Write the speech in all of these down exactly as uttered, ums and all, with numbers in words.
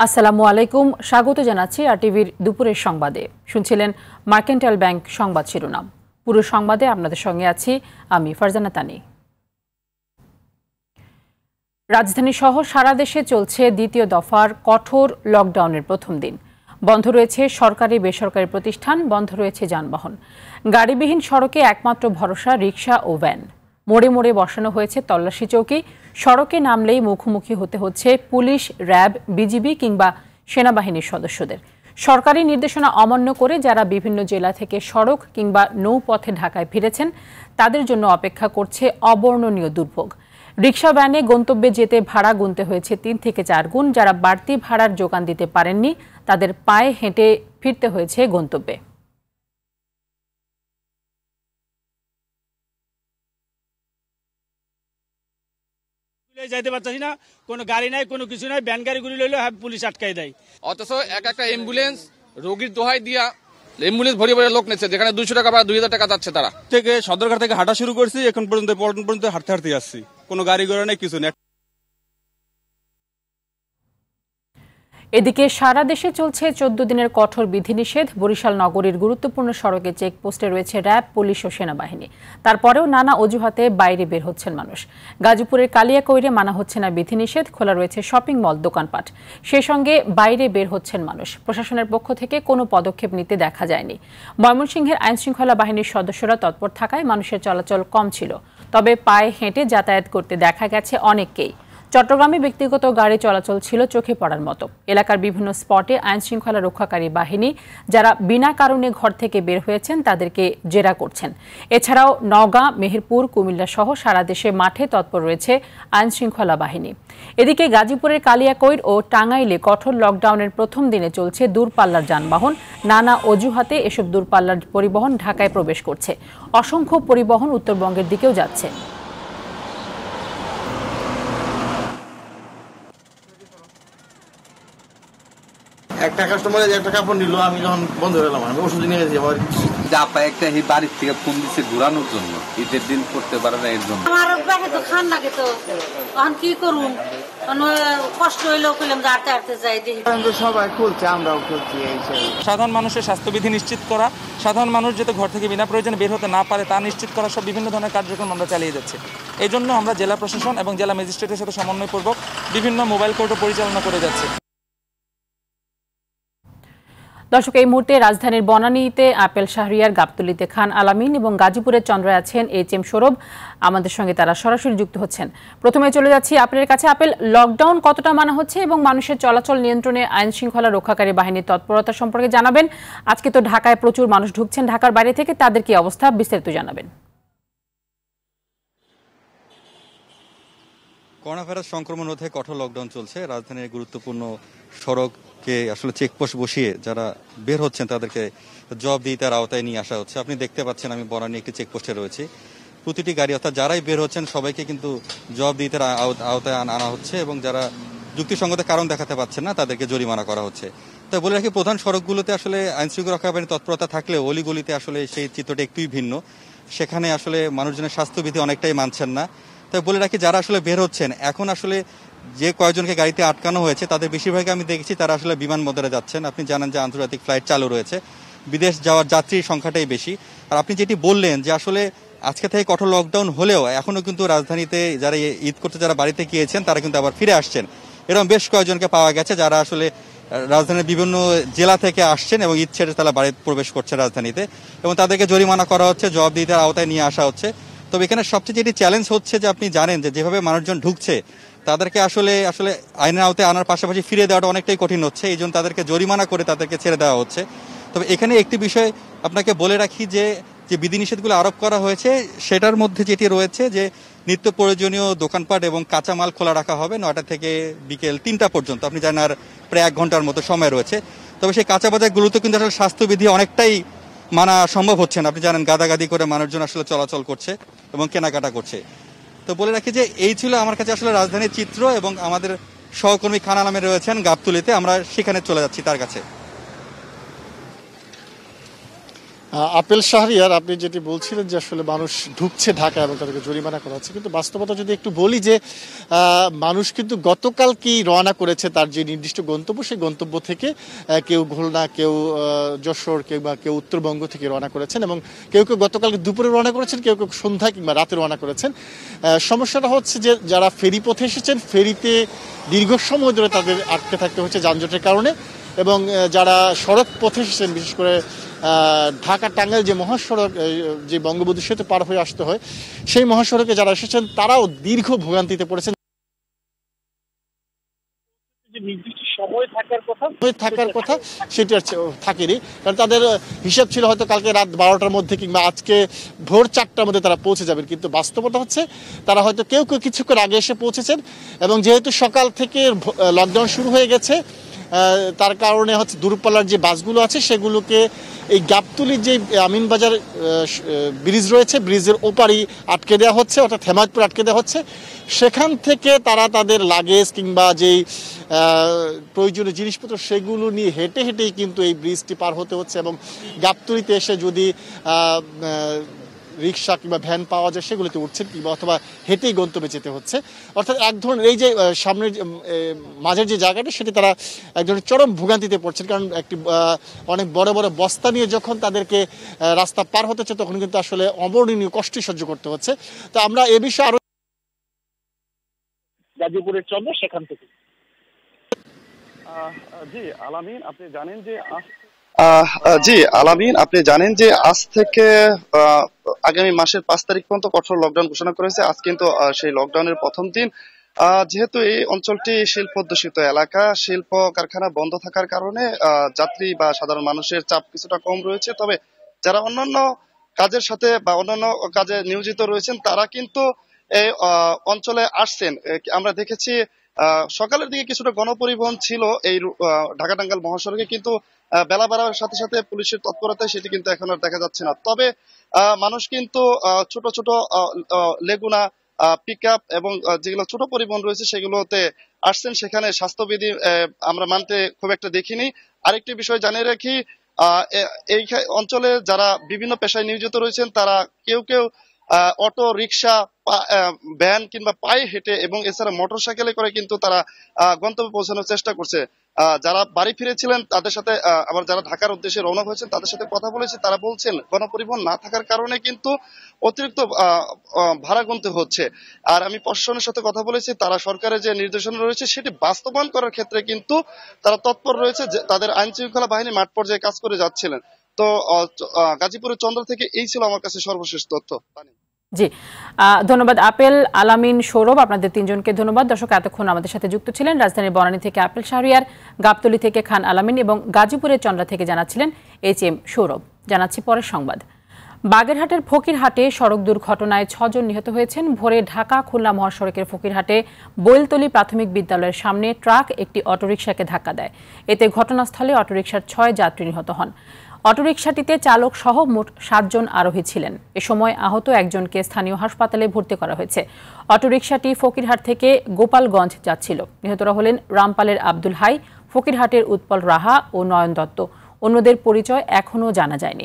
আসসালামু আলাইকুম, স্বাগত জানাচ্ছি আর টিভির দুপুরের সংবাদে। শুনছিলেন মার্কেন্টাইল ব্যাংক সংবাদ শিরোনাম। পুরো সংবাদে আপনাদের সঙ্গে আছি আমি ফারজানা তানি। রাজধানী সহ সারা দেশে চলছে দ্বিতীয় দফার কঠোর লকডাউনের প্রথম দিন। বন্ধ রয়েছে সরকারি বেসরকারি প্রতিষ্ঠান, বন্ধ রয়েছে যানবাহন। গাড়িবিহীন সড়কে একমাত্র ভরসা রিকশা ও ভ্যান। মোড়ে মোড়ে বসানো হয়েছে তল্লাশি চৌকি। সড়কে নামলেই মুখোমুখি হতে হচ্ছে পুলিশ, র্যাব, বিজিবি কিংবা সেনাবাহিনীর সদস্যদের। সরকারি নির্দেশনা অমান্য করে যারা বিভিন্ন জেলা থেকে সড়ক কিংবা নৌপথে ঢাকায় ফিরেছেন তাদের জন্য অপেক্ষা করছে অবর্ণনীয় দুর্ভোগ। রিকশা ভ্যানে গন্তব্যে যেতে ভাড়া গুনতে হয়েছে তিন থেকে চার গুণ। যারা বাড়তি ভাড়ার যোগান দিতে পারেননি তাদের পায়ে হেঁটে ফিরতে হয়েছে গন্তব্যে। যাইতে পারছি না, কোনো গাড়ি নাই, কোনো কিছু নাই। ভ্যান গাড়িগুলি লইলে পুলিশ আটকাই দেয়। অথচ এক একটা অ্যাম্বুলেন্স রোগীর দোহাই দিয়া অ্যাম্বুলেন্স ভরে ভরে লোক নিচ্ছে, যেখানে দুইশো টাকা বা দুই হাজার টাকা যাচ্ছে। তারা থেকে সদরঘাট থেকে হাঁটা শুরু করছি, এখন পর্যন্ত পল্টন পর্যন্ত হাঁটতে হাঁটতে আসছি। কোনো গাড়ি ঘোড়া নেই, কিছু নেই। এদিকে সারা দেশে চলছে চোদ্দ দিনের কঠোর বিধিনিষেধ। বরিশাল নগরীর গুরুত্বপূর্ণ সড়কে চেকপোস্টে রয়েছে র্যাব, পুলিশ ও সেনাবাহিনী। তারপরেও নানা অজুহাতে বাইরে বের হচ্ছেন মানুষ। গাজীপুরের কালিয়াকৈরে মানা হচ্ছে না বিধিনিষেধ, খোলা রয়েছে শপিং মল, দোকানপাট। সেই সঙ্গে বাইরে বের হচ্ছেন মানুষ। প্রশাসনের পক্ষ থেকে কোনো পদক্ষেপ নিতে দেখা যায়নি। ময়মনসিংহের আইনশৃঙ্খলা বাহিনীর সদস্যরা তৎপর থাকায় মানুষের চলাচল কম ছিল। তবে পায়ে হেঁটে যাতায়াত করতে দেখা গেছে অনেককেই। চট্টগ্রামে ব্যক্তিগত গাড়ি চলাচল ছিল চোখে পড়ার মতো। এলাকার বিভিন্ন স্পটে আইনশৃঙ্খলা রক্ষাকারী বাহিনী যারা বিনা কারণে ঘর থেকে বের হয়েছেন তাদেরকে জেরা করছেন। এছাড়াও নওগাঁ, মেহেরপুর, কুমিল্লা সহ সারা দেশে মাঠে তৎপর রয়েছে আইনশৃঙ্খলা বাহিনী। এদিকে গাজীপুরের কালিয়াকৈর ও টাঙ্গাইলে কঠোর লকডাউনের প্রথম দিনে চলছে দূরপাল্লার যানবাহন। নানা অজুহাতে এসব দূরপাল্লার পরিবহন ঢাকায় প্রবেশ করছে। অসংখ্য পরিবহন উত্তরবঙ্গের দিকেও যাচ্ছে। একটা কাস্টমার একটা কাপড় নিল, আমি যখন বন্ধ হলাম আমি ওষুধ নিয়ে গেছি। আমার আপা একটা এই বাড়ির থেকে ফোন দিচ্ছে ঘুরানোর জন্য, ঈদের দিন করতে পারে না এর জন্য। আমার ব্যাগে তো খান লাগে, তো এখন কি করুন, কষ্ট হইলেও কইলাম যে হাঁটতে হাঁটতে যাই। সবাই খুলছে, আমরাও খুলছি। সাধারণ মানুষের স্বাস্থ্যবিধি নিশ্চিত করা, সাধারণ মানুষ যাতে ঘর থেকে বিনা প্রয়োজনে বের হতে না পারে তা নিশ্চিত করা, সব বিভিন্ন ধরনের কার্যক্রম আমরা চালিয়ে যাচ্ছি। এই জন্য আমরা জেলা প্রশাসন এবং জেলা ম্যাজিস্ট্রেটের সাথে সমন্বয়পূর্বক বিভিন্ন মোবাইল কোর্টও পরিচালনা করে যাচ্ছি। দর্শক, এই মুহূর্তে রাজধানীর বনানীতে আপেল শাহরিয়ার, গাবতলীতে খান আলামিন এবং গাজীপুরের চন্দ্রায় আছেন এইচ এম সৌরভ। আমাদের সঙ্গে তারা সরাসরি যুক্ত হচ্ছেন। প্রথমে চলে যাচ্ছি আপেলের কাছে। আপেল, লকডাউন কতটা মানা হচ্ছে এবং মানুষের চলাচল নিয়ন্ত্রণে আইন শৃঙ্খলা রক্ষাকারী বাহিনীর তৎপরতা সম্পর্কে জানাবেন। আজকে তো ঢাকায় প্রচুর মানুষ ঢুকছেন ঢাকার বাইরে থেকে, তাদের কি অবস্থা বিস্তারিত জানাবেন। করোনা ভাইরাস সংক্রমণ রোধে কঠোর লকডাউন চলছে। রাজধানীর গুরুত্বপূর্ণ সড়ককে আসলে চেকপোস্ট বসিয়ে যারা বের হচ্ছেন তাদেরকে জবাবদিহিতার আওতায় নিয়ে আসা হচ্ছে। আপনি দেখতে পাচ্ছেন আমি বনানী একটি চেকপোস্টে রয়েছি। প্রতিটি গাড়ি অর্থাৎ যারাই বের হচ্ছেন সবাইকে কিন্তু জবাবদিহিতার আওতায় আনা হচ্ছে এবং যারা যুক্তিসঙ্গত কারণ দেখাতে পারছেন না তাদেরকে জরিমানা করা হচ্ছে। তাই বলে রাখি, প্রধান সড়কগুলোতে আসলে আইনশৃঙ্খলা রক্ষা বাহিনীর তৎপরতা থাকলেও অলিগলিতে আসলে সেই চিত্রটা একটুই ভিন্ন। সেখানে আসলে মানুষজনের স্বাস্থ্যবিধি অনেকটাই মানছেন না। তাই বলে রাখি, যারা আসলে বের হচ্ছেন এখন আসলে যে কয়েকজনকে গাড়িতে আটকানো হয়েছে তাদের বেশিরভাগই আমি দেখেছি তারা আসলে বিমানবন্দরে যাচ্ছেন। আপনি জানেন যে আন্তর্জাতিক ফ্লাইট চালু রয়েছে, বিদেশ যাওয়ার যাত্রীর সংখ্যাটাই বেশি। আর আপনি যেটি বললেন যে আসলে আজকে থেকে কঠোর লকডাউন হলেও এখনো কিন্তু রাজধানীতে যারা ঈদ করতে যারা বাড়িতে গিয়েছেন তারা কিন্তু আবার ফিরে আসছেন। এরকম বেশ কয়েকজনকে পাওয়া গেছে যারা আসলে রাজধানীর বিভিন্ন জেলা থেকে আসছেন এবং ঈদ ছেড়ে তারা বাড়িতে প্রবেশ করছে রাজধানীতে, এবং তাদেরকে জরিমানা করা হচ্ছে, জবাবদিহিতার আওতায় নিয়ে আসা হচ্ছে। তবে এখানে সবচেয়ে যেটি চ্যালেঞ্জ হচ্ছে যে আপনি জানেন যে যেভাবে মানুষজন ঢুকছে তাদেরকে আসলে আসলে আইনের আওতায় আনার পাশাপাশি ফিরে দেওয়াটা অনেকটাই কঠিন হচ্ছে। এই জন্য তাদেরকে জরিমানা করে তাদেরকে ছেড়ে দেওয়া হচ্ছে। তবে এখানে একটি বিষয় আপনাকে বলে রাখি যে যে বিধিনিষেধগুলো আরোপ করা হয়েছে সেটার মধ্যে যেটি রয়েছে যে নিত্য প্রয়োজনীয় দোকানপাট এবং কাঁচামাল খোলা রাখা হবে নয়টা থেকে বিকেল তিনটা পর্যন্ত। আপনি জানেন আর প্রায় এক ঘন্টার মতো সময় রয়েছে। তবে সেই কাঁচা বাজারগুলোতে কিন্তু আসলে স্বাস্থ্যবিধি অনেকটাই মানা সম্ভব হচ্ছে না। আপনি জানেন গাদাগাদি করে মানুষজন আসলে চলাচল করছে এবং কেনাকাটা করছে। তো বলে রাখি যে এই ছিল আমার কাছে আসলে রাজধানীর চিত্র, এবং আমাদের সহকর্মী খান আলমের রয়েছেন গাবতলীতে, আমরা সেখানে চলে যাচ্ছি তার কাছে। আপেল শাহরিয়ার, আপনি যেটি বলছিলেন যে আসলে মানুষ ঢুকছে ঢাকা এবং তাদেরকে জরিমানা করা হচ্ছে, কিন্তু বাস্তবতা যদি একটু বলি যে মানুষ কিন্তু গতকালকেই রওনা করেছে তার যে নির্দিষ্ট গন্তব্য, সেই গন্তব্য থেকে কেউ খুলনা, কেউ যশোর, কিংবা কেউ উত্তরবঙ্গ থেকে রওনা করেছেন এবং কেউ কেউ গতকালকে দুপুরে রওনা করেছেন, কেউ কেউ সন্ধ্যা কিংবা রাতে রওনা করেছেন। সমস্যাটা হচ্ছে যে যারা ফেরি পথে এসেছেন, ফেরিতে দীর্ঘ সময় ধরে তাদের আটকে থাকতে হচ্ছে যানজটের কারণে, এবং যারা সড়ক পথে এসেছেন, বিশেষ করে ঢাকা টাঙ্গাইল যে মহাসড়ক, যে বঙ্গবন্ধু সেতু পার হয়ে আসতে হয়, সেই মহাসড়কে যারা এসেছেন তারাও দীর্ঘ ভোগান্তিতে পড়েছেন। নির্দিষ্ট সময় থাকার কথা থাকার কথা সেটি আর থাকেনি, কারণ তাদের হিসাব ছিল হয়তো কালকে রাত বারোটার মধ্যে কিংবা আজকে ভোর চারটার মধ্যে তারা পৌঁছে যাবেন, কিন্তু বাস্তবতা হচ্ছে তারা হয়তো কেউ কেউ কিছুক্ষণ আগে এসে পৌঁছেছেন, এবং যেহেতু সকাল থেকে লকডাউন শুরু হয়ে গেছে তার কারণে হচ্ছে দূরপাল্লার যে বাসগুলো আছে সেগুলোকে এই গাবতলীর যে আমিনবাজার ব্রিজ রয়েছে, ব্রিজের ওপারই আটকে দেওয়া হচ্ছে, অর্থাৎ হেমায়তপুর আটকে দেওয়া হচ্ছে। সেখান থেকে তারা তাদের লাগেজ কিংবা যেই প্রয়োজনীয় জিনিসপত্র সেগুলো নিয়ে হেঁটে হেঁটেই কিন্তু এই ব্রিজটি পার হতে হচ্ছে, এবং গাবতলীতে এসে যদি রিক্সা কিংবা ভ্যান পাওয়া যায় সেগুলোতে উঠছেন, কিংবা অথবা হেঁটেই গন্তব্যে যেতে হচ্ছে। অর্থাৎ এক ধরনের এই যে সামনের মাঝের যে জায়গাটা, সেটি তারা এক ধরনের চরম ভোগান্তিতে পড়ছেন, কারণ একটি অনেক বড় বড় বস্তা নিয়ে যখন তাদেরকে রাস্তা পার হতে হচ্ছে তখন কিন্তু আসলে অবর্ণনীয় কষ্ট সহ্য করতে হচ্ছে। তো আমরা এ বিষয়ে আরো গাজীপুরের চন্দ্র সেখান থেকে। জি আলামিন, আপনি জানেন যে জি আলামিন আপনি জানেন যে আজ থেকে আগামী মাসের পাঁচ তারিখ পর্যন্ত কঠোর লকডাউন ঘোষণা করেছে। আজ কিন্তু সেই লকডাউনের প্রথম দিন। যেহেতু এই অঞ্চলটি শিল্প অধ্যুষিত এলাকা, শিল্প কারখানা বন্ধ থাকার কারণে যাত্রী বা সাধারণ মানুষের চাপ কিছুটা কম রয়েছে, তবে যারা অন্যান্য কাজের সাথে বা অন্যান্য কাজে নিয়োজিত রয়েছেন তারা কিন্তু এই অঞ্চলে আসছেন। আমরা দেখেছি সকালের দিকে কিছুটা গণপরিবহন ছিল এই ঢাকা টাঙ্গাইল মহাসড়কে, কিন্তু বেলা বাড়ার সাথে সাথে পুলিশের তৎপরতায় সেটি কিন্তু এখন আর দেখা যাচ্ছে না। তবে মানুষ কিন্তু ছোট ছোট লেগুনা, পিক আপ এবং যেগুলো ছোট পরিবহন রয়েছে সেগুলোতে আসছেন। সেখানে স্বাস্থ্যবিধি আমরা মানতে খুব একটা দেখিনি। আরেকটি বিষয় জানিয়ে রাখি, এই অঞ্চলে যারা বিভিন্ন পেশায় নিয়োজিত রয়েছেন তারা কেউ কেউ অটো, রিক্সা, ভ্যান কিংবা পায়ে হেঁটে এবং এছাড়া মোটর সাইকেলে করে কিন্তু তারা গন্তব্যে পৌঁছানোর চেষ্টা করছে। যারা বাড়ি ফিরেছিলেন তাদের সাথে, আবার যারা ঢাকার উদ্দেশ্যে রওনা হয়েছেন তাদের সাথে কথা বলেছি, তারা বলছেন গণপরিবহন না থাকার কারণে কিন্তু অতিরিক্ত ভাড়া গুনতে হচ্ছে। আর আমি প্রশাসনের সাথে কথা বলেছি, তারা সরকারের যে নির্দেশনা রয়েছে সেটি বাস্তবায়ন করার ক্ষেত্রে কিন্তু তারা তৎপর রয়েছে, তাদের আইন শৃঙ্খলা বাহিনী মাঠ পর্যায়ে কাজ করে যাচ্ছিলেন। তো গাজীপুরের চন্দ্র থেকে এই ছিল আমার কাছে সর্বশেষ তথ্য। জি ধন্যবাদ আপেল, আলামিন, সৌরভ, আপনাদের তিনজনকে ধন্যবাদ। দর্শক এতক্ষণ আমাদের সাথে যুক্ত ছিলেন রাজধানীর বনানী থেকে আপেল শাহরিয়ার, গাবতলী থেকে খান আলামিন এবং গাজীপুরের চন্দ্রা থেকে জানাচ্ছিলেন এইচ এম সৌরভ। জানাচ্ছি পরের সংবাদ। বাগেরহাটের ফকিরহাটে সড়ক দুর্ঘটনায় ছজন নিহত হয়েছেন। ভোরে ঢাকা খুলনা মহাসড়কের ফকিরহাটে বৈলতলী প্রাথমিক বিদ্যালয়ের সামনে ট্রাক একটি অটোরিকশাকে ধাক্কা দেয়। এতে ঘটনাস্থলে অটোরিকশার ছয় যাত্রী নিহত হন। অটোরিকশাটিতে চালক সহ মোট সাতজন আরোহী ছিলেন। এ সময় আহত একজনকে স্থানীয় হাসপাতালে ভর্তি করা হয়েছে। অটোরিকশাটি ফকিরহাট থেকে গোপালগঞ্জ যাচ্ছিল। নিহতরা হলেন রামপালের আব্দুল হাই, ফকিরহাটের উৎপল রাহা ও নয়ন দত্ত। অন্যদের পরিচয় এখনও জানা যায়নি।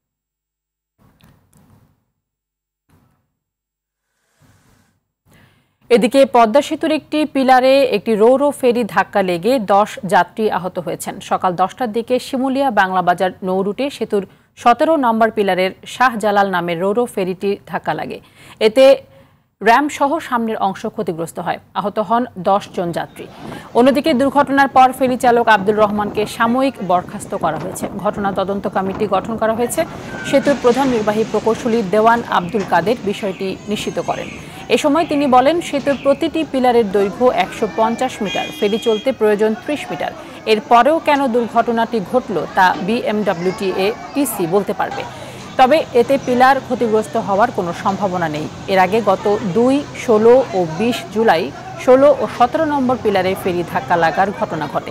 এদিকে পদ্মা সেতুর একটি পিলারে একটি রো-রো ফেরি ধাক্কা লেগে দশ যাত্রী আহত হয়েছেন। সকাল দশটার দিকে শিমুলিয়া বাংলাবাজার নৌরুটে সেতুর সতেরো নম্বর পিলারের শাহজালাল নামের রো-রো ফেরিটি ধাক্কা লাগে। এতে র্যাম সহ সামনের অংশ ক্ষতিগ্রস্ত হয়। আহত হন দশ জন যাত্রী। অন্যদিকে দুর্ঘটনার পর ফেরি চালক আব্দুর রহমানকে সাময়িক বরখাস্ত করা হয়েছে। ঘটনা তদন্ত কমিটি গঠন করা হয়েছে। সেতুর প্রধান নির্বাহী প্রকৌশলী দেওয়ান আব্দুল কাদের বিষয়টি নিশ্চিত করেন। এ সময় তিনি বলেন, সেতুর প্রতিটি পিলারের দৈর্ঘ্য একশো পঞ্চাশ মিটার, ফেরি চলতে প্রয়োজন ত্রিশ মিটার। এরপরেও কেন দুর্ঘটনাটি ঘটল তা বিএমডব্লিউটিএ-টিসি বলতে পারবে। তবে এতে পিলার ক্ষতিগ্রস্ত হওয়ার কোনো সম্ভাবনা নেই। এর আগে গত দুই, ষোলো ও বিশ জুলাই ষোলো ও সতেরো নম্বর পিলারে ফেরি ধাক্কা লাগার ঘটনা ঘটে।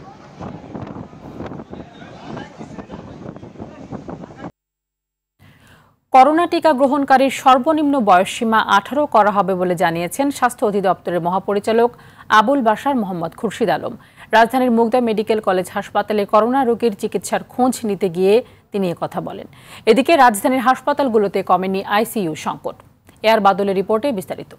করোনা টিকা গ্রহণকারীর সর্বনিম্ন বয়সসীমা আঠারো করা হবে বলে জানিয়েছেন স্বাস্থ্য অধিদপ্তরের মহাপরিচালক আবুল বাশার মোহাম্মদ খুরশিদ আলম। রাজধানীর মুগদা মেডিকেল কলেজ হাসপাতালে করোনা রোগীর চিকিৎসার খোঁজ নিতে গিয়ে তিনি কথা বলেন। এদিকে রাজধানীর হাসপাতালগুলোতে কমেনি আইসিইউ সংকট। এয়ার বাদলের রিপোর্টে বিস্তারিত।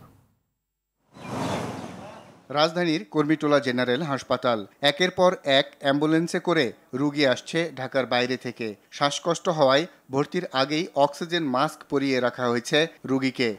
রাজধানীর কর্মীটোলা জেনারেল হাসপাতাল, একের পর এক অ্যাম্বুলেন্সে করে রোগী আসছে ঢাকার বাইরে থেকে। শ্বাসকষ্ট হওয়ায় ভর্তির আগেই অক্সিজেন মাস্ক পরিয়ে রাখা হয়েছে রোগীকে।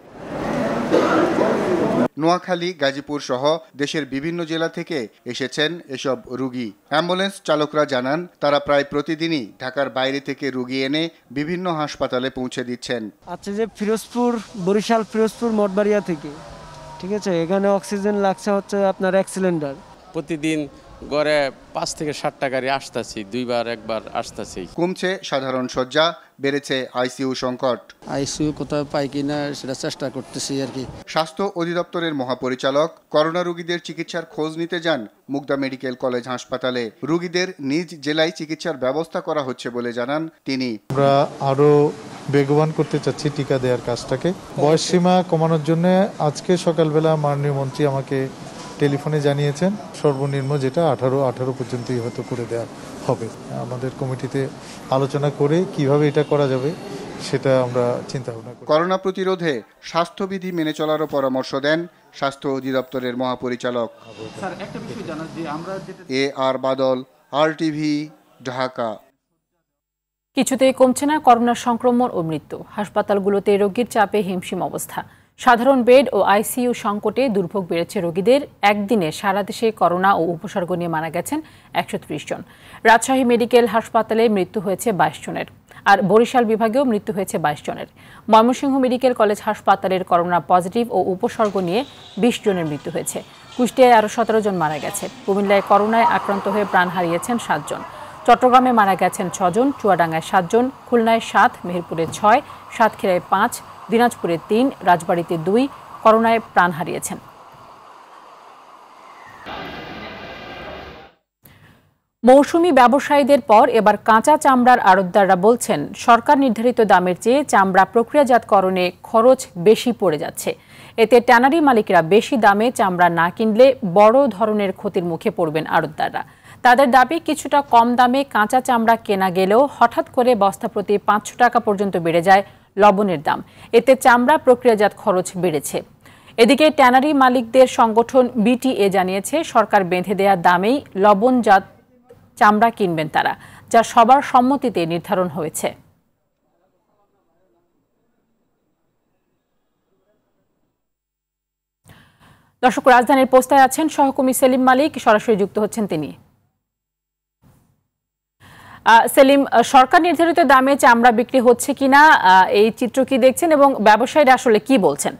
নোয়াখালী, গাজীপুর সহ দেশের বিভিন্ন জেলা থেকে এসেছেন এসব রোগী। অ্যাম্বুলেন্স চালকরা জানান, তারা প্রায় প্রতিদিনই ঢাকার বাইরে থেকে রোগী এনে বিভিন্ন হাসপাতালে পৌঁছে দিচ্ছেন। আচ্ছা, যে ফিরোজপুর, বরিশাল, ফিরোজপুর, মঠবাড়িয়া থেকে, ঠিক আছে, এখানে অক্সিজেন লাগছে হচ্ছে আপনার এক সিলিন্ডার। প্রতিদিন গড়ে পাঁচ থেকে ষাটটা গাড়ি আসতেছি, দুইবার একবার আসতেছি। কমছে সাধারণ শয্যা, বেড়েছে আইসিইউ সংকট। আইসিইউ কোথাও পাই কিনা সেটা চেষ্টা করতেছি আর কি। স্বাস্থ্য অধিদপ্তরের মহাপরিচালক করোনা রোগীদের চিকিৎসার খোঁজ নিতে যান মুগদা মেডিকেল কলেজ হাসপাতালে। রোগীদের নিজ জেলায় চিকিৎসার ব্যবস্থা করা হচ্ছে বলে জানান তিনি। আমরা আরো বেগবান করতে চাচ্ছি টিকা দেওয়ার কাজটাকে। বয়স সীমা কমানোর জন্য আজকে সকালবেলা মাননীয় মন্ত্রী আমাকে টেলিফোনে জানিয়েছেন সর্বনিম্ন যেটা আঠারো আঠারো পর্যন্তই হয়তো করে দেওয়া হবে। আমাদের কমিটিতে আলোচনা করে কিভাবে এটা করা যাবে সেটা আমরা চিন্তা ভাবনা করি। করোনা প্রতিরোধে স্বাস্থ্যবিধি মেনে চলারও পরামর্শ দেন স্বাস্থ্য অধিদপ্তরের মহাপরিচালক। A R Badal, R TV, Dhaka. কিছুতেই কমছে না করোনার সংক্রমণ ও মৃত্যু। হাসপাতালগুলোতে রোগীর চাপে হিমশিম অবস্থা। সাধারণ বেড ও আইসিইউ সংকটে দুর্ভোগ বেড়েছে রোগীদের। একদিনে সারা দেশে করোনা ও উপসর্গ নিয়ে মারা গেছেন একশো ত্রিশ জন। রাজশাহী মেডিকেল হাসপাতালে মৃত্যু হয়েছে বাইশ জনের, আর বরিশাল বিভাগেও মৃত্যু হয়েছে বাইশ জনের। ময়মনসিংহ মেডিকেল কলেজ হাসপাতালের করোনা পজিটিভ ও উপসর্গ নিয়ে বিশ জনের মৃত্যু হয়েছে। কুষ্টিয়ায় আরও সতেরো জন মারা গেছে। কুমিল্লায় করোনায় আক্রান্ত হয়ে প্রাণ হারিয়েছেন সাতজন। চট্টগ্রামে মারা গেছেন ছজন, চুয়াডাঙ্গায় সাতজন, খুলনায় সাত, মেহেরপুরে ছয়, সাতক্ষীরায় পাঁচ, দিনাজপুরে তিন, রাজবাড়ীতে দুই করোনায় প্রাণ হারিয়েছেন। মৌসুমি ব্যবসায়ীদের পর এবার কাঁচা চামড়ার আড়তদাররা বলছেন, সরকার নির্ধারিত দামের চেয়ে চামড়া প্রক্রিয়াজাতকরণে খরচ বেশি পড়ে যাচ্ছে। এতে ট্যানারি মালিকরা বেশি দামে চামড়া না কিনলে বড় ধরনের ক্ষতির মুখে পড়বেন আড়তদাররা। তাদের দাবি, কিছুটা কম দামে কাঁচা চামড়া কেনা গেলেও হঠাৎ করে বস্তা প্রতি পাঁচশো টাকা পর্যন্ত বেড়ে যায় লবণের দাম। এতে চামড়া প্রক্রিয়াজাত খরচ বেড়েছে। এদিকে ট্যানারি মালিকদের সংগঠন বিটিএ জানিয়েছে, সরকার বেঁধে দেয়া দামেই লবণজাত চামড়া কিনবেন তারা, যা সবার সম্মতিতে নির্ধারণ হয়েছে। দর্শক, রাজধানীর পোস্তায় আছেন সহকর্মী সেলিম মালিক, সরাসরি যুক্ত হচ্ছেন তিনি। সেলিম, সরকার নির্ধারিত দামে চামড়া বিক্রি হচ্ছে কিনা এই চিত্র কি দেখছেন এবং ব্যবসায়ীরা আসলে কি বলছেন?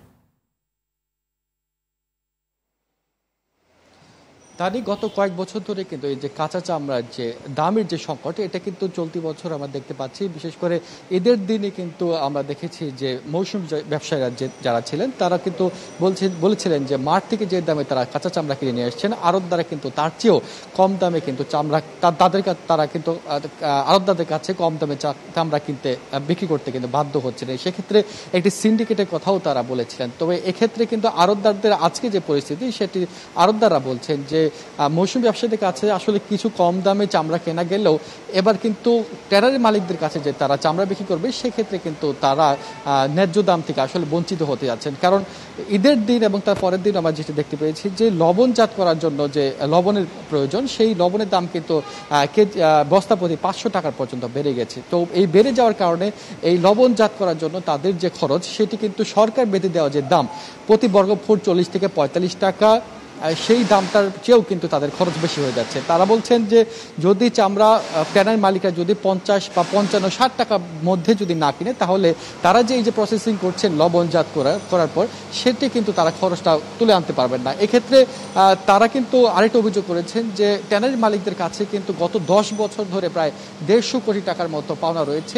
তারই গত কয়েক বছর ধরে কিন্তু এই যে কাঁচা চামড়ার যে দামের যে সংকট, এটা কিন্তু চলতি বছর আমরা দেখতে পাচ্ছি। বিশেষ করে ঈদের দিনে কিন্তু আমরা দেখেছি যে মৌসুম ব্যবসায়ীরা যে যারা ছিলেন তারা কিন্তু বলছে বলেছিলেন যে মাঠ থেকে যে দামে তারা কাঁচা চামড়া কিনে নিয়ে আসছেন, আড়তদাররা কিন্তু তার চেয়েও কম দামে কিন্তু চামড়া তাদের তারা কিন্তু আড়তদারদের কাছে কম দামে চামড়া কিনতে বিক্রি করতে কিন্তু বাধ্য হচ্ছিলেন। সেক্ষেত্রে একটি সিন্ডিকেটের কথাও তারা বলেছিলেন। তবে এক্ষেত্রে কিন্তু আড়তদারদের আজকে যে পরিস্থিতি, সেটি আড়তদাররা বলছেন যে মৌসুমী ব্যবসায়ীদের কাছে আসলে কিছু কম দামে চামড়া কেনা গেলেও এবার কিন্তু ট্যানারি মালিকদের কাছে যে তারা চামড়া বিক্রি করবে, সেক্ষেত্রে কিন্তু তারা ন্যায্য দাম থেকে আসলে বঞ্চিত হতে যাচ্ছেন। কারণ ঈদের দিন এবং তার পরের দিন আমরা যেটা দেখতে পেয়েছি যে লবণজাত করার জন্য যে লবণের প্রয়োজন, সেই লবণের দাম কিন্তু বস্তা প্রতি পাঁচশো টাকার পর্যন্ত বেড়ে গেছে। তো এই বেড়ে যাওয়ার কারণে এই লবণজাত করার জন্য তাদের যে খরচ, সেটি কিন্তু সরকার বেঁধে দেওয়া যে দাম প্রতি বর্গফুট চল্লিশ থেকে পঁয়তাল্লিশ টাকা, সেই দামটার চেয়েও কিন্তু তাদের খরচ বেশি হয়ে যাচ্ছে। তারা বলছেন যে যদি চামড়া ট্যানারি মালিকরা যদি পঞ্চাশ বা পঞ্চান্ন ষাট টাকার মধ্যে যদি না কিনে, তাহলে তারা যে এই যে প্রসেসিং করছেন লবণজাত করার করার পর, সেটি কিন্তু তারা খরচটা তুলে আনতে পারবেন না। এক্ষেত্রে তারা কিন্তু আরেকটা অভিযোগ করেছেন যে ট্যানারি মালিকদের কাছে কিন্তু গত দশ বছর ধরে প্রায় দেড়শো কোটি টাকার মতো পাওনা রয়েছে।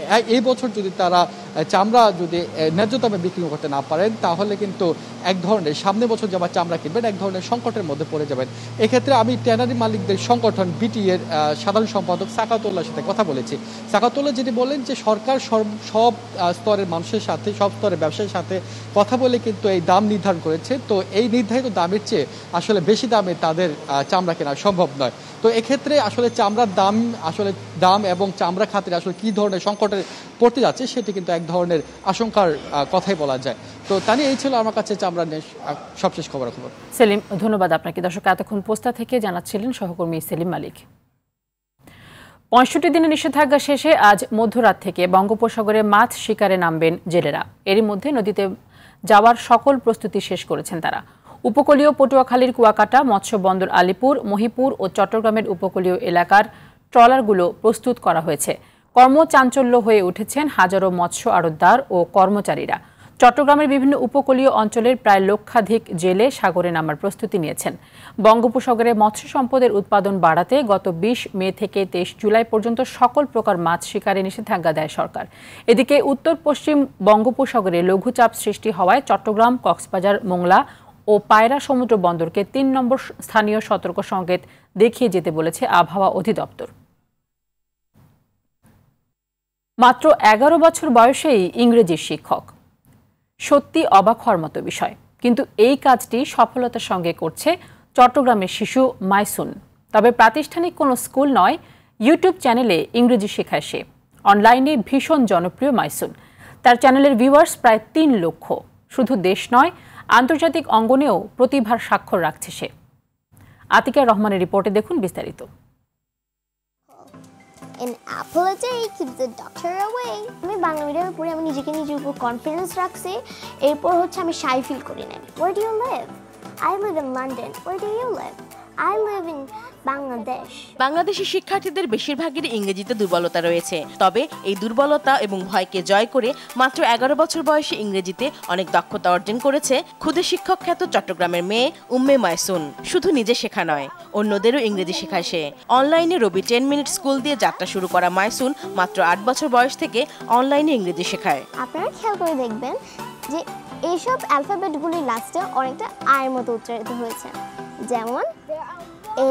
এই বছর যদি তারা চামড়া যদি ন্যায্য দামে বিক্রি করতে না পারেন তাহলে কিন্তু এক ধরনের সামনে বছর যাবার চামড়া কিনবেন এক ধরনের সংকটের মধ্যে পড়ে যাবেন। এক্ষেত্রে আমি ট্যানারি মালিকদের সংগঠন বিটি এর সাধারণ সম্পাদক সাকাতুল্লাহর সাথে কথা বলেছি। সাকাতুল্লাহ যেটি বলেন যে সরকার সব স্তরের মানুষের সাথে সব স্তরের ব্যবসায়ীর সাথে কথা বলে কিন্তু এই দাম নির্ধারণ করেছে। তো এই নির্ধারিত দামের চেয়ে আসলে বেশি দামে তাদের চামড়া কেনা সম্ভব নয়। তো এক্ষেত্রে আসলে চামড়ার দাম আসলে দাম এবং চামড়া খাতের আসলে কি ধরনের সংকটে পড়তে যাচ্ছে সেটি কিন্তু এক ধরনের আশঙ্কার কথাই বলা যায়। তো তানি এই ছিল আমার কাছে চামড়া নিয়ে সবশেষ খবর খবর। সেলিম, ধন্যবাদ আপনাকে। দর্শক, এতক্ষণ পোস্তা থেকে জানাচ্ছিলেন সহকর্মী সেলিম মালিক। পঁয়ষট্টি দিনের নিষেধাজ্ঞা শেষে আজ মধ্যরাত থেকে বঙ্গোপসাগরে মাছ শিকারে নামবেন জেলেরা। এরই মধ্যে নদীতে যাওয়ার সকল প্রস্তুতি শেষ করেছেন তারা। উপকূলীয় পটুয়াখালীর কুয়াকাটা, মৎস্য বন্দর আলিপুর, মহিপুর ও চট্টগ্রামের উপকূলীয় এলাকার ট্রলারগুলো প্রস্তুত করা হয়েছে। কর্মচাঞ্চল্য হয়ে উঠেছেন হাজারো মৎস্য আড়তদার ও কর্মচারীরা। চট্টগ্রামের বিভিন্ন উপকূলীয় অঞ্চলের প্রায় লক্ষাধিক জেলে সাগরে নামার প্রস্তুতি নিয়েছেন। বঙ্গোপসাগরে মৎস্য সম্পদের উৎপাদন বাড়াতে গত বিশ মে থেকে তেইশ জুলাই পর্যন্ত সকল প্রকার মাছ শিকারে নিষেধাজ্ঞা দেয় সরকার। এদিকে উত্তর পশ্চিম বঙ্গোপসাগরে লঘুচাপ সৃষ্টি হওয়ায় চট্টগ্রাম, কক্সবাজার, মোংলা ও পায়রা সমুদ্র বন্দরকে তিন নম্বর স্থানীয় সতর্ক সংকেত দেখিয়ে যেতে বলেছে আবহাওয়া অধিদপ্তর। মাত্র এগারো বছর বয়সেই ইংরেজির শিক্ষক, সত্যি অবাক হওয়ার মতো বিষয়। কিন্তু এই কাজটি সফলতার সঙ্গে করছে চট্টগ্রামের শিশু মাইসুন। তবে প্রাতিষ্ঠানিক কোনো স্কুল নয়, ইউটিউব চ্যানেলে ইংরেজি শেখায় সে। অনলাইনে ভীষণ জনপ্রিয় মাইসুন। তার চ্যানেলের ভিউয়ার্স প্রায় তিন লক্ষ। শুধু দেশ নয়, আন্তর্জাতিক অঙ্গনেও প্রতিভার স্বাক্ষর রাখছে সে। আতিকা রহমানের রিপোর্টে দেখুন বিস্তারিত। An apple a day keeps the doctor away. আমি বাংলা মিডিয়ামে পড়ে আমি নিজেকে নিজের উপর কনফিডেন্স রাখছি। এরপর হচ্ছে আমি শাই ফিল করি না। Where do you live? I live in London. Where do you live? I live in Bangladesh. Bangladeshi শিক্ষার্থীদের বেশিরভাগেরই ইংরেজিতে দুর্বলতা রয়েছে। তবে এই দুর্বলতা এবং ভয়কে জয় করে মাত্র এগারো বছর বয়সে ইংরেজিতে অনেক দক্ষতা অর্জন করেছে খুদে শিক্ষক খ্যাত চট্টগ্রামের মেয়ে উম্মে মাইসুন। শুধু নিজে শেখা নয়, অন্যদেরও ইংরেজি শেখায় সে। অনলাইনে রবি টেন মিনিট স্কুল দিয়ে যাত্রা শুরু করা মাইসুন মাত্র আট বছর বয়স থেকে অনলাইনে ইংরেজি শেখায়। আপনারা খেয়াল করে দেখবেন যে এইসব অ্যালফাবেটগুলির লাস্টে অনেকটা আয়ের মতো উচ্চারিত হয়েছে, যেমন A,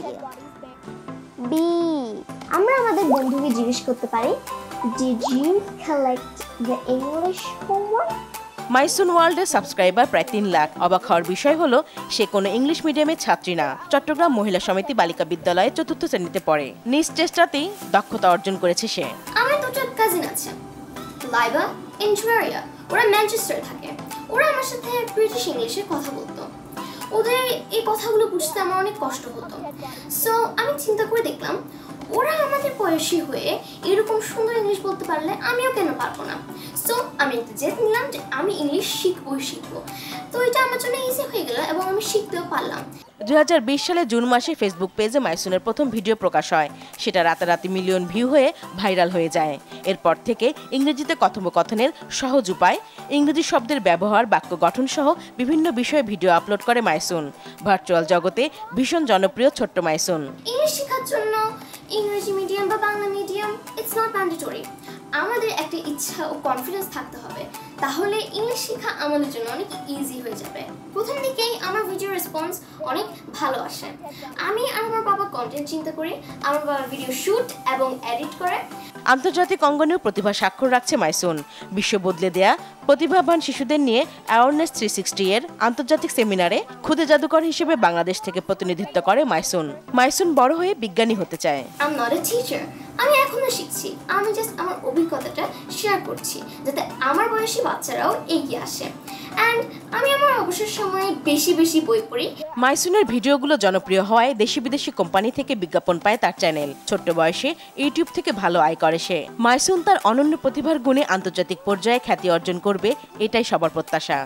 B. আমরা আমাদের বন্ধুকে জিজ্ঞেস করতে পারি, Did you collect the English homework? মাইসুন ওয়ার্ল্ডের সাবস্ক্রাইবার প্রায় তিন লাখ। অবাক হওয়ার বিষয় হলো সে কোনো ইংলিশ মিডিয়ামের ছাত্রী না। চট্টগ্রাম মহিলা সমিতি বালিকা বিদ্যালয়ে চতুর্থ শ্রেণীতে পড়ে। নিজ চেষ্টাতেই দক্ষতা অর্জন করেছে সে। আমার দুটো কাজিন আছে, লাইবা, ইন্টুয়ারিয়া। ওরা ম্যানচেস্টারে থাকে। ওরা আমার সাথে ব্রিটিশ ইংলিশে কথা বলতো। ওদের এই কথাগুলো বুঝতে আমার অনেক কষ্ট হতো। সো আমি চিন্তা করে দেখলাম, ওরা আমাদের বয়সী হয়ে এরকম সুন্দর ইংলিশ বলতে পারলে আমিও কেন পারবো না। সো আমি একটা জেদ নিলাম যে আমি ইংলিশ শিখবই শিখবো। তো এটা আমার জন্য ইজি হয়ে গেল এবং আমি শিখতেও পারলাম। দুই হাজার বিশ সালে জুন মাসে ফেসবুক পেজে মাইসুনের প্রথম ভিডিও প্রকাশ হয়। সেটা রাতারাতি মিলিয়ন ভিউ হয়ে ভাইরাল হয়ে যায়। এরপর থেকে ইংরেজিতে কথোপকথনের সহজ উপায়, ইংরেজি শব্দের ব্যবহার, বাক্য গঠন সহ বিভিন্ন বিষয়ে ভিডিও আপলোড করে মাইসুন। ভার্চুয়াল জগতে ভীষণ জনপ্রিয় ছোট্ট মাইসুন। ইংলিশ শেখার জন্য ইংরেজি মিডিয়াম বা Bangla medium it's not mandatory. আমাদের একটা ইচ্ছা ও কনফিডেন্স থাকতে হবে, তাহলে ইংলিশ শেখা আমাদের জন্য অনেক ইজি হয়ে যাবে। প্রথম দিকেই আমার ভিডিও রেসপন্স অনেক ভালো আসে। আমি আর আমার বাবা কন্টেন্ট চিন্তা করি, আমার বাবা ভিডিও শুট এবং এডিট করে। আন্তর্জাতিক অঙ্গনেও প্রতিভা স্বাক্ষর রাখছে মাইসুন। বিশ্ব বদলে দেয়া প্রতিভাবান শিশুদের নিয়ে অ্যাওয়ারনেস থ্রি সিক্সটি এর আন্তর্জাতিক সেমিনারে খুদে জাদুকর হিসেবে বাংলাদেশ থেকে প্রতিনিধিত্ব করে মাইসুন। মাইসুন বড় হয়ে বিজ্ঞানী হতে চায়। I am not a teacher, আমি এখনো শিখছি। আমি জাস্ট আমার অভিজ্ঞতাটা শেয়ার করছি যাতে আমার বয়সী বাচ্চারাও এগিয়ে আসে। অ্যান্ড আমি আমার অবসর সময়ে বেশি বেশি বই পড়ি। মাইসুনের ভিডিওগুলো জনপ্রিয় হওয়ায় দেশি বিদেশি কোম্পানি থেকে বিজ্ঞাপন পায় তার চ্যানেল। ছোট্ট বয়সে ইউটিউব থেকে ভালো আয় করে সে। মাইসুন তার অনন্য প্রতিভার গুণে আন্তর্জাতিক পর্যায়ে খ্যাতি অর্জন করবে, এটাই সবার প্রত্যাশা।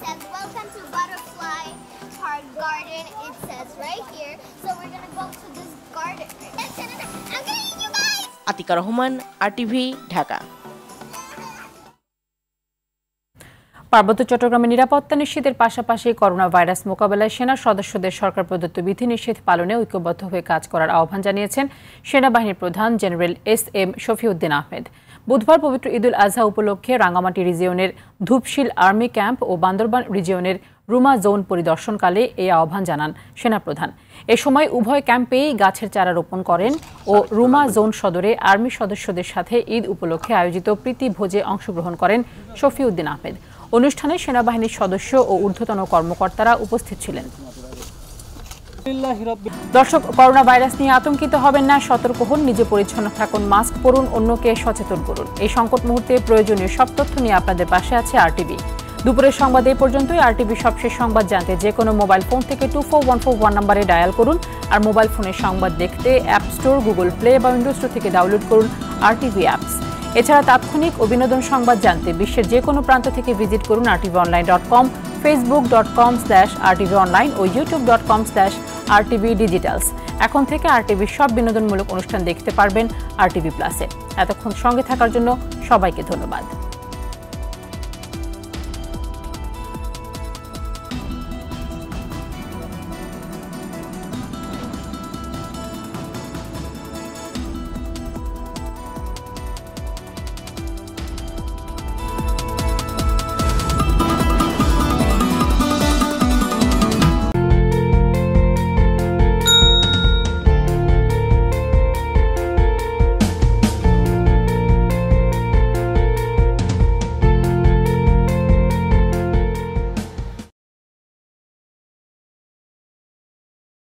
আতিকা রহমান, আরটিভি, ঢাকা। পার্বত্য চট্টগ্রামে নিরাপত্তা নিশ্চিতের পাশাপাশি করোনা ভাইরাস মোকাবেলায় সেনা সদস্যদের সরকার প্রদত্ত বিধিনিষেধ পালনে ঐক্যবদ্ধ হয়ে কাজ করার আহ্বান জানিয়েছেন সেনাবাহিনীর প্রধান general S M Shafiuddin Ahmed. বুধবার পবিত্র ঈদুল আজহা উপলক্ষে রাঙ্গামাটি রিজিয়নের ধূপশিল আর্মি ক্যাম্প ও বান্দরবান রিজিয়নের রুমা জোন পরিদর্শনকালে এই আহ্বান জানান সেনাপ্রধান। এ সময় উভয় ক্যাম্পেই গাছের চারা রোপণ করেন ও রুমা জোন সদরে আর্মি সদস্যদের সাথে ঈদ উপলক্ষে আয়োজিত প্রীতি ভোজে অংশগ্রহণ করেন শফিউদ্দিন আহমেদ। অনুষ্ঠানে সেনাবাহিনীর সদস্য ও ঊর্ধ্বতন কর্মকর্তারা উপস্থিত ছিলেন। দর্শক, করোনা ভাইরাস নিয়ে আতঙ্কিত হবেন না, সতর্ক হন, নিজে পরিচ্ছন্ন থাকুন, মাস্ক পরুন, অন্যকে সচেতন করুন। এই সংকট মুহূর্তে প্রয়োজনীয় সব তথ্য নিয়ে আপনাদের পাশে আছে আরটিভি। দুপুরের সংবাদ এই পর্যন্তই। আরটিভি সবশেষ সংবাদ জানতে যে কোনো মোবাইল ফোন থেকে two four one four one নম্বরে ডায়াল করুন। আর মোবাইল ফোনের সংবাদ দেখতে অ্যাপ স্টোর, গুগল প্লে বা উইন্ডোজ স্টোর থেকে ডাউনলোড করুন আরটিভি অ্যাপস। এছাড়া তাৎক্ষণিক ও বিনোদন সংবাদ জানতে বিশ্বের যে কোনো প্রান্ত থেকে ভিজিট করুন RTV online dot com, facebook dot com slash RTV online ও YouTube dot com slash RTV digitals. এখন থেকে আরটিভির সব বিনোদনমূলক অনুষ্ঠান দেখতে পারবেন আরটিভি প্লাসে। এতক্ষণ সঙ্গে থাকার জন্য সবাইকে ধন্যবাদ।